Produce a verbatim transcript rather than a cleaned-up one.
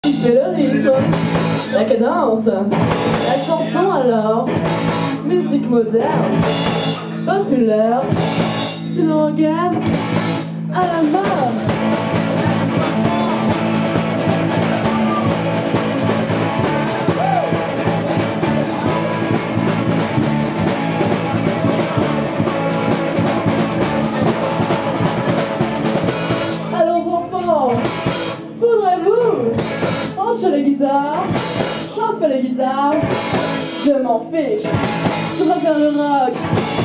qui fait le rythme, la cadence, la chanson alors, musique moderne, populaire, tu nous regardes à la mode. Voudrez-vous brancher les guitares? J'en fais les guitares, je m'en fiche, je préfère le rock.